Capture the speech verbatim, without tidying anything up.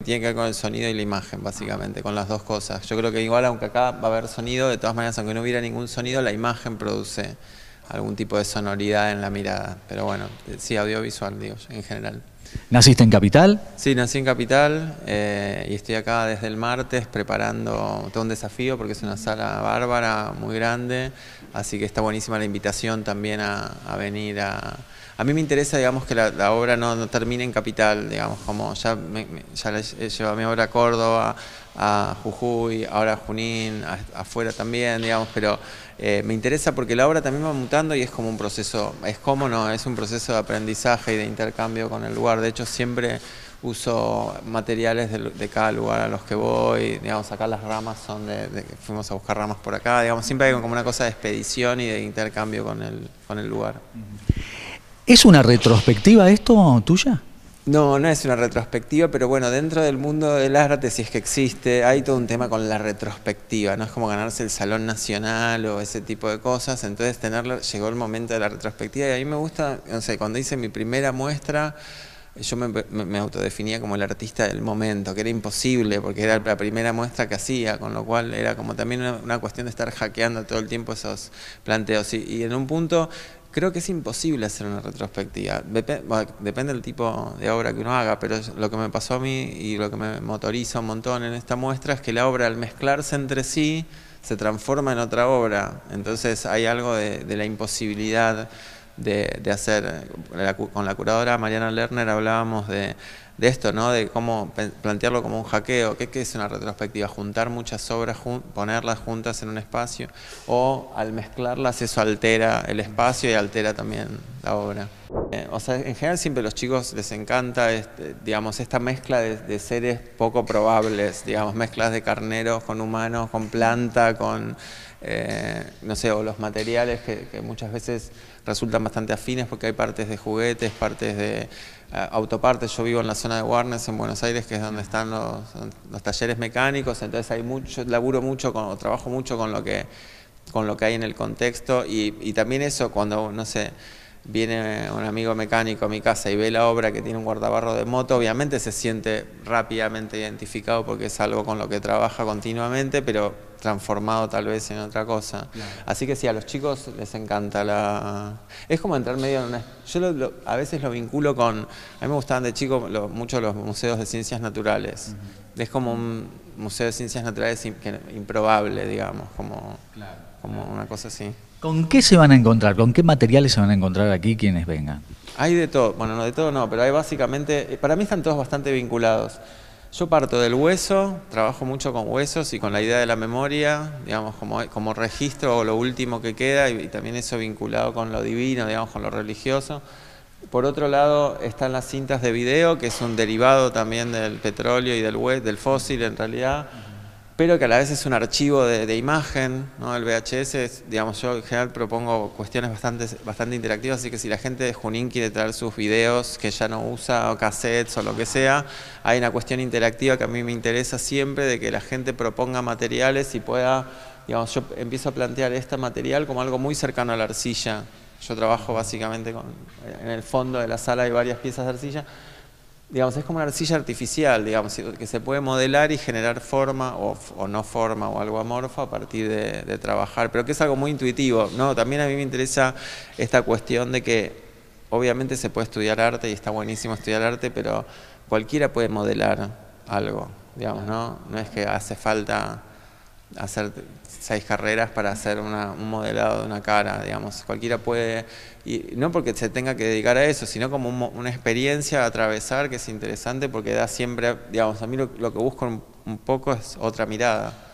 Tiene que ver con el sonido y la imagen, básicamente, con las dos cosas. Yo creo que igual, aunque acá va a haber sonido, de todas maneras, aunque no hubiera ningún sonido, la imagen produce algún tipo de sonoridad en la mirada. Pero bueno, sí, audiovisual, digo, en general. ¿Naciste en Capital? Sí, nací en Capital eh, y estoy acá desde el martes preparando todo un desafío porque es una sala bárbara, muy grande, así que está buenísima la invitación también a, a venir a... A mí me interesa, digamos, que la, la obra no, no termine en Capital, digamos, como ya, me, me, ya le llevo mi obra a Córdoba, a Jujuy, ahora a Junín, a, afuera también, digamos, pero eh, me interesa porque la obra también va mutando y es como un proceso, es como no, es un proceso de aprendizaje y de intercambio con el lugar. De hecho, siempre uso materiales de, de cada lugar a los que voy, digamos, acá las ramas son de, de que fuimos a buscar ramas por acá, digamos, siempre hay como una cosa de expedición y de intercambio con el, con el lugar. ¿Es una retrospectiva esto tuya? No, no es una retrospectiva, pero bueno, dentro del mundo del arte, si es que existe, hay todo un tema con la retrospectiva, no es como ganarse el Salón Nacional o ese tipo de cosas, entonces tenerlo, llegó el momento de la retrospectiva y a mí me gusta, no sé, cuando hice mi primera muestra, yo me, me, me autodefinía como el artista del momento, que era imposible porque era la primera muestra que hacía, con lo cual era como también una, una cuestión de estar hackeando todo el tiempo esos planteos y, y en un punto... Creo que es imposible hacer una retrospectiva, Dep bueno, depende del tipo de obra que uno haga, pero lo que me pasó a mí y lo que me motoriza un montón en esta muestra es que la obra al mezclarse entre sí se transforma en otra obra, entonces hay algo de, de la imposibilidad de, de hacer, la, con la curadora Mariana Lerner hablábamos de, de esto, ¿no? De cómo plantearlo como un hackeo. ¿Qué, qué es una retrospectiva? Juntar muchas obras, jun ponerlas juntas en un espacio, o al mezclarlas eso altera el espacio y altera también la obra. Eh, o sea, en general siempre a los chicos les encanta este, digamos, esta mezcla de, de seres poco probables, digamos, mezclas de carneros con humanos, con planta, con... Eh, no sé, o los materiales que, que muchas veces resultan bastante afines porque hay partes de juguetes, partes de uh, autopartes. Yo vivo en la zona de Warnes, en Buenos Aires, que es donde están los, los talleres mecánicos, entonces hay mucho, laburo mucho, con, trabajo mucho con lo que, con lo que hay en el contexto y, y también eso cuando, no sé, viene un amigo mecánico a mi casa y ve la obra que tiene un guardabarro de moto, obviamente se siente rápidamente identificado porque es algo con lo que trabaja continuamente, pero transformado tal vez en otra cosa. Claro. Así que sí, a los chicos les encanta la... Es como entrar medio en una... Yo lo, lo, a veces lo vinculo con... A mí me gustaban de chico lo, mucho los museos de ciencias naturales. Uh-huh. Es como un museo de ciencias naturales improbable, digamos, como, claro, como una cosa así. ¿Con qué se van a encontrar? ¿Con qué materiales se van a encontrar aquí quienes vengan? Hay de todo, bueno, no de todo no, pero hay básicamente, para mí están todos bastante vinculados. Yo parto del hueso, trabajo mucho con huesos y con la idea de la memoria, digamos, como, como registro o lo último que queda y, y también eso vinculado con lo divino, digamos, con lo religioso. Por otro lado están las cintas de video, que es un derivado también del petróleo y del, hue del fósil en realidad, pero que a la vez es un archivo de, de imagen, ¿no? El V H S, es, digamos, yo en general propongo cuestiones bastante, bastante interactivas, así que si la gente de Junín quiere traer sus videos que ya no usa, o cassettes o lo que sea, hay una cuestión interactiva que a mí me interesa siempre, de que la gente proponga materiales y pueda, digamos, yo empiezo a plantear este material como algo muy cercano a la arcilla. Yo trabajo básicamente con, en el fondo de la sala hay varias piezas de arcilla. Digamos, es como una arcilla artificial, digamos, que se puede modelar y generar forma o, o no forma o algo amorfo a partir de, de trabajar, pero que es algo muy intuitivo, ¿no? También a mí me interesa esta cuestión de que obviamente se puede estudiar arte y está buenísimo estudiar arte, pero cualquiera puede modelar algo, digamos, ¿no? No es que hace falta hacer seis carreras para hacer una, un modelado de una cara, digamos, cualquiera puede, y no porque se tenga que dedicar a eso, sino como un, una experiencia a atravesar que es interesante porque da siempre, digamos, a mí lo, lo que busco un, un poco es otra mirada.